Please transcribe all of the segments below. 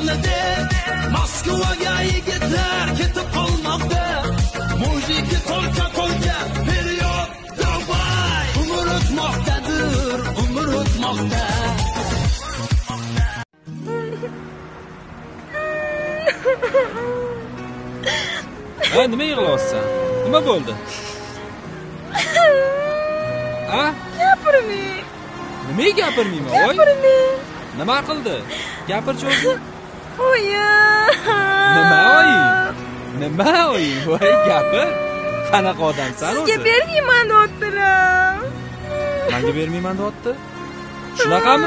qo'shiqni deb Moskvaga yigitlar ketib qolmoqda. Mujiki tolka period davay. Umr o'tmoqdadir, umr o'tmoqda. Nima yig'layapsan? Nima bo'ldi? Ha? Gapirmang. Nimaga gapirmayman, voy? Gapirmang. Nima qildi? Gapirchi o'zi. Oyi. Nima oyi? Nima oyi? Voy, gapir. Qanaqa odamsan o'zi? Sizga bermayman deyaptilar. Menga bermayman deyapti? Shunaqami?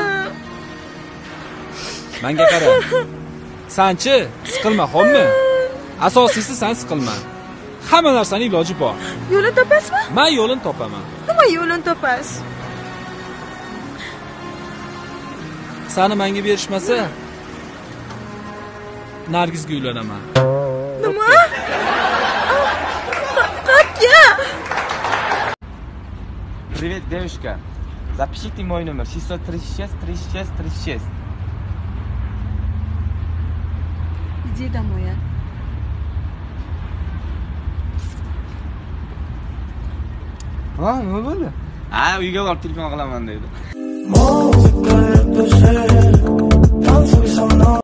Menga qara. Sanchi, siqilma, xo'pmi? Asosiysi sen siqilma. Hamma narsaning iloji bor. Yo'lini topasizmi? Men yo'lini topaman. Nima yo'lini topasiz? Sani menga berishmasa, Nargizga uylanaman. Nima? Qatga? Привет, девушка. Запишите мой номер 636 36 36. Где домой, а? Ha, nima bo'ldi? Uyga borib telefon qilaman dedi.